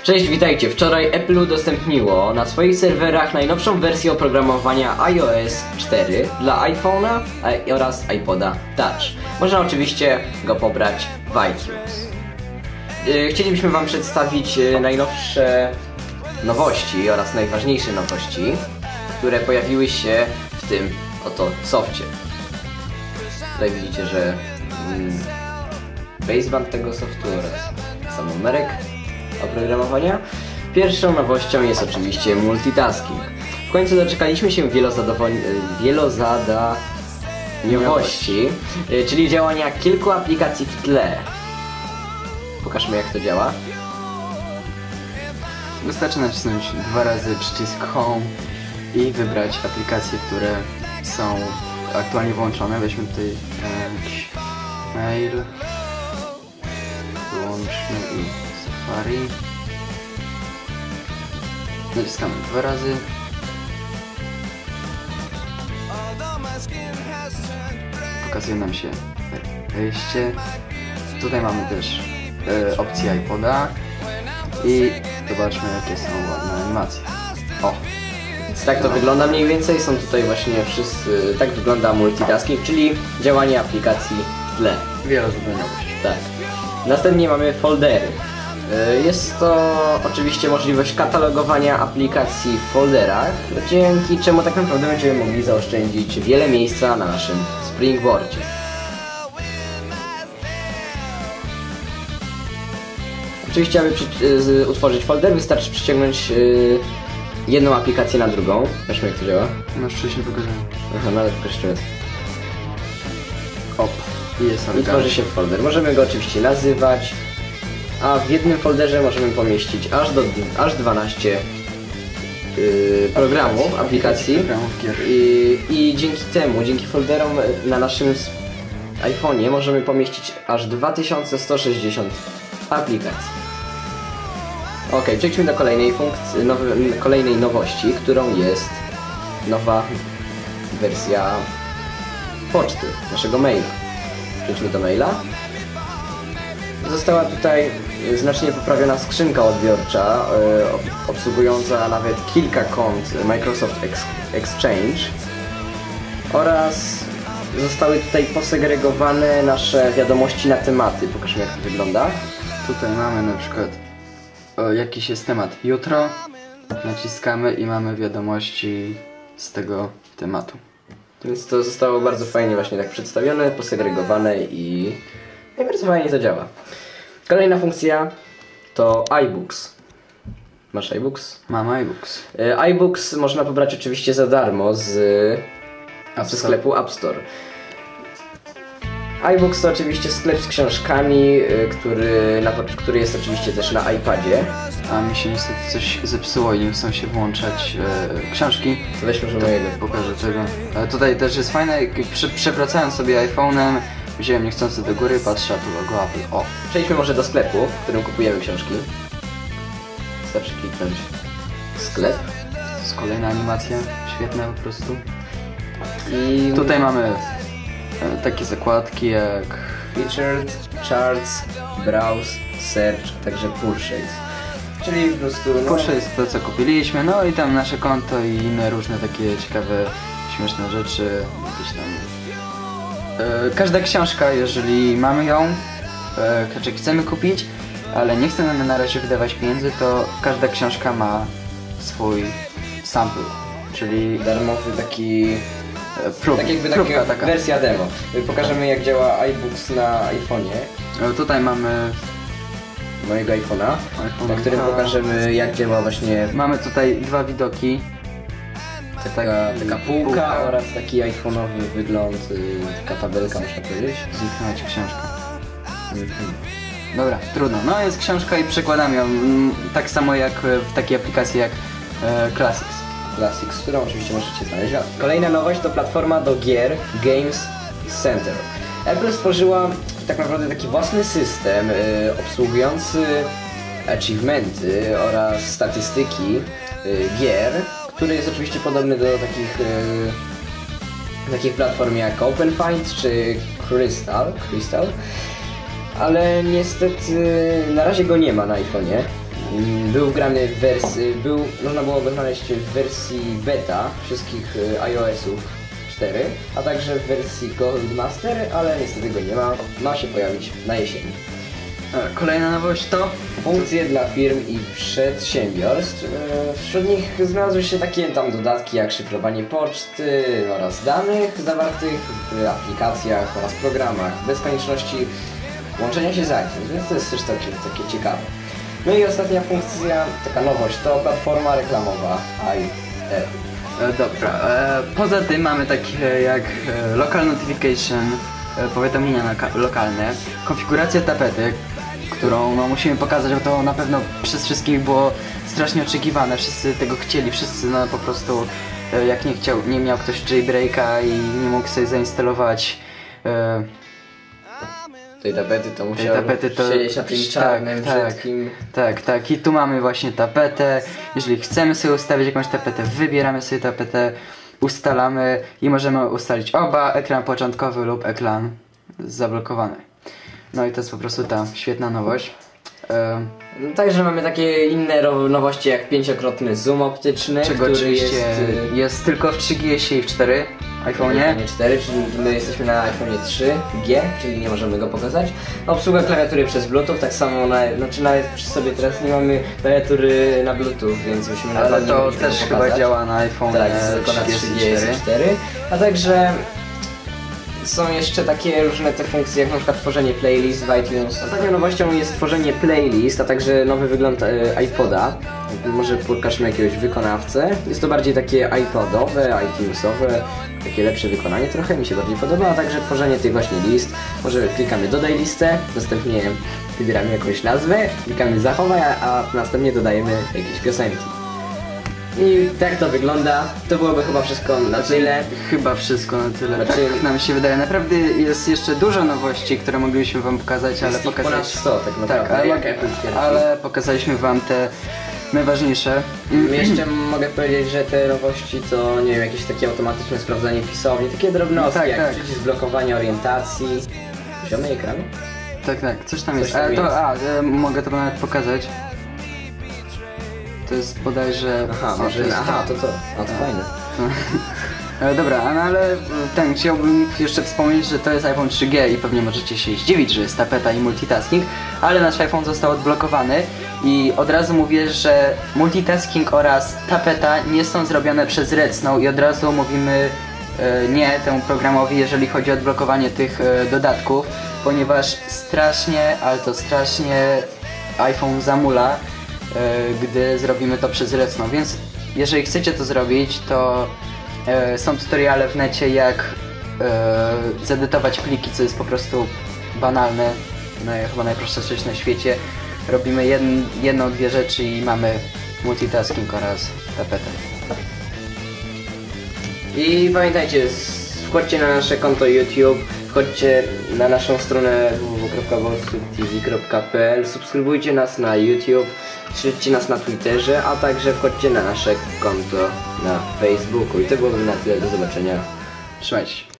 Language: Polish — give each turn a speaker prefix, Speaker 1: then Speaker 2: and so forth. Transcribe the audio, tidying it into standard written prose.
Speaker 1: Cześć, witajcie. Wczoraj Apple udostępniło na swoich serwerach najnowszą wersję oprogramowania iOS 4 dla iPhone'a oraz iPoda Touch. Można oczywiście go pobrać w iTunes. Chcielibyśmy Wam przedstawić najnowsze nowości oraz najważniejsze nowości, które pojawiły się w tym oto softie. Tutaj widzicie, że baseband tego softu oraz sam numerek oprogramowania. Pierwszą nowością jest oczywiście multitasking. W końcu doczekaliśmy się wielozadaniowości, czyli działania kilku aplikacji w tle. Pokażmy, jak to działa.
Speaker 2: Wystarczy nacisnąć 2 razy przycisk Home i wybrać aplikacje, które są aktualnie włączone. Weźmy tutaj jakiś mail, wyłączmy i Safari. Naciskamy 2 razy. Pokazuje nam się wejście. Tutaj mamy też opcję iPoda i zobaczmy, jakie są ładne animacje.
Speaker 1: O! Więc tak to wygląda mniej więcej. Są tutaj właśnie wszyscy. Tak wygląda multitasking, czyli działanie aplikacji w tle.
Speaker 2: Wielozadaniowość.
Speaker 1: Tak. Następnie mamy foldery. Jest to oczywiście możliwość katalogowania aplikacji w folderach, dzięki czemu tak naprawdę będziemy mogli zaoszczędzić wiele miejsca na naszym Springboardzie. Oczywiście, aby utworzyć folder, wystarczy przyciągnąć jedną aplikację na drugą. Zobaczmy, jak to działa.
Speaker 2: Masz wcześniej pokazane.
Speaker 1: Aha, nawet jeszcze raz.
Speaker 2: Op.
Speaker 1: I tworzy się folder. Możemy go oczywiście nazywać, a w jednym folderze możemy pomieścić aż 12 programów, aplikacji. I dzięki temu, dzięki folderom na naszym iPhone'ie możemy pomieścić aż 2160 aplikacji. Ok, przejdźmy do kolejnej nowości, którą jest nowa wersja poczty, naszego maila. Przejdźmy do maila. Została tutaj znacznie poprawiona skrzynka odbiorcza, obsługująca nawet kilka kont Microsoft Exchange, oraz zostały tutaj posegregowane nasze wiadomości na tematy. Pokażmy, jak to wygląda.
Speaker 2: Tutaj mamy na przykład jakiś jest temat jutro, naciskamy i mamy wiadomości z tego tematu.
Speaker 1: Więc to zostało bardzo fajnie właśnie tak przedstawione, posegregowane i bardzo fajnie to działa. Kolejna funkcja to iBooks. Masz iBooks?
Speaker 2: Mam iBooks.
Speaker 1: iBooks można pobrać oczywiście za darmo ze sklepu App Store. iBooks to oczywiście sklep z książkami, który jest oczywiście też na iPadzie.
Speaker 2: A mi się niestety coś zepsuło i nie chcą się włączać książki.
Speaker 1: To weź może mojego.
Speaker 2: Pokażę czego. Tutaj też jest fajne, przewracając sobie iPhone'em, wziąłem niechcący do góry, patrzę, a tu logo Apple. O!
Speaker 1: Przejdźmy może do sklepu, w którym kupujemy książki. Wystarczy kliknąć sklep.
Speaker 2: To jest kolejna animacja, świetna po prostu.
Speaker 1: I
Speaker 2: tutaj mamy takie zakładki jak
Speaker 1: Featured, Charts, Browse, Search, a także Purchase. Czyli po prostu
Speaker 2: Purchase jest to, co kupiliśmy, no i tam nasze konto i inne różne takie ciekawe, śmieszne rzeczy, jakieś tam. Każda książka, jeżeli mamy ją, znaczy chcemy kupić, ale nie chcemy na razie wydawać pieniędzy, to każda książka ma swój sample, czyli
Speaker 1: darmowy taki
Speaker 2: próbka,
Speaker 1: taka wersja demo. Pokażemy, jak działa iBooks na iPhone'ie.
Speaker 2: Tutaj mamy
Speaker 1: mojego iPhone'a, na którym pokażemy, jak działa właśnie.
Speaker 2: Mamy tutaj 2 widoki.
Speaker 1: Taka półka oraz taki iPhone'owy wygląd, taka tabelka, można powiedzieć.
Speaker 2: Zniknęła ci książka. Dobra, trudno. No jest książka i przekładam ją tak samo jak w takiej aplikacji jak Classics,
Speaker 1: którą oczywiście możecie znaleźć. Kolejna nowość to platforma do gier Games Center. Apple stworzyła tak naprawdę taki własny system obsługujący achievementy oraz statystyki gier, który jest oczywiście podobny do takich platform jak OpenFind czy Crystal, ale niestety na razie go nie ma na iPhone'ie. Był wgrany w wersji, można było go znaleźć w wersji beta wszystkich iOS-ów 4, a także w wersji Goldmaster, ale niestety go nie ma, ma się pojawić na jesieni.
Speaker 2: Kolejna nowość to
Speaker 1: Funkcje dla firm i przedsiębiorstw. Wśród nich znalazły się takie tam dodatki jak szyfrowanie poczty oraz danych zawartych w aplikacjach oraz programach bez konieczności łączenia się z iTunes, więc to jest też takie ciekawe. No i ostatnia funkcja, taka nowość, to platforma reklamowa IR.
Speaker 2: Dobra, poza tym mamy takie jak Local Notification, powiadomienia lokalne, konfiguracja tapety, którą no, musimy pokazać, bo to na pewno przez wszystkich było strasznie oczekiwane, wszyscy tego chcieli, wszyscy no po prostu jak nie miał ktoś jailbreaka i nie mógł sobie zainstalować
Speaker 1: tej tapety, to musiał siedzieć na tym czarnym brzydkim.
Speaker 2: Tak. I tu mamy właśnie tapetę. Jeżeli chcemy sobie ustawić jakąś tapetę, wybieramy sobie tapetę, ustalamy i możemy ustalić oba, ekran początkowy lub ekran zablokowany. No i to jest po prostu ta świetna nowość.
Speaker 1: Także mamy takie inne nowości jak 5-krotny zoom optyczny,
Speaker 2: czego
Speaker 1: który
Speaker 2: oczywiście jest tylko w 3GS i w 4 iPhone'ie.
Speaker 1: 4, czyli my jesteśmy na iPhone'ie 3G, czyli nie możemy go pokazać. Obsługa klawiatury przez Bluetooth, tak samo nawet przy sobie teraz nie mamy klawiatury na Bluetooth, więc musimy na
Speaker 2: ale to też chyba działa na iPhone'ie
Speaker 1: tak, tylko na 3GS i 4. A także są jeszcze takie różne te funkcje, jak na przykład tworzenie playlist w iTunes. Ostatnią nowością jest tworzenie playlist, a także nowy wygląd iPoda. Może pokażmy jakiegoś wykonawcę. Jest to bardziej takie iPodowe, iTunesowe, takie lepsze wykonanie trochę, mi się bardziej podoba, a także tworzenie tych właśnie list. Może klikamy dodaj listę, następnie wybieramy jakąś nazwę, klikamy zachowaj, a następnie dodajemy jakieś piosenki. I tak to wygląda. To byłoby chyba wszystko na tyle.
Speaker 2: Chyba wszystko na tyle. Tak nam się wydaje. Naprawdę jest jeszcze dużo nowości, które moglibyśmy wam pokazać, ale
Speaker 1: ponad 100 tak naprawdę.
Speaker 2: Ale pokazaliśmy wam te najważniejsze.
Speaker 1: Jeszcze mogę powiedzieć, że te nowości to nie wiem, jakieś takie automatyczne sprawdzanie pisowni, takie drobnostki jak przycisk blokowania orientacji. Poziomy ekranu?
Speaker 2: Tak, coś tam jest. Mogę to nawet pokazać. To jest bodajże...
Speaker 1: to fajne.
Speaker 2: Dobra, no ale chciałbym jeszcze wspomnieć, że to jest iPhone 3G i pewnie możecie się zdziwić, że jest tapeta i multitasking, ale nasz iPhone został odblokowany i od razu mówię, że multitasking oraz tapeta nie są zrobione przez Redsnow i od razu mówimy nie temu programowi, jeżeli chodzi o odblokowanie tych dodatków, ponieważ strasznie, ale to strasznie iPhone zamula, gdy zrobimy to przez Redsnow, więc jeżeli chcecie to zrobić, to są tutoriale w necie, jak zedytować pliki, co jest po prostu banalne, chyba najprostsza rzecz na świecie. Robimy jedną, dwie rzeczy i mamy multitasking oraz tapetę. I
Speaker 1: pamiętajcie, wchodźcie na nasze konto YouTube, wchodźcie na naszą stronę www.bolsubtv.pl, subskrybujcie nas na YouTube, śledźcie nas na Twitterze, a także wchodźcie na nasze konto na Facebooku. I to byłoby na tyle. Do zobaczenia.
Speaker 2: Trzymajcie się.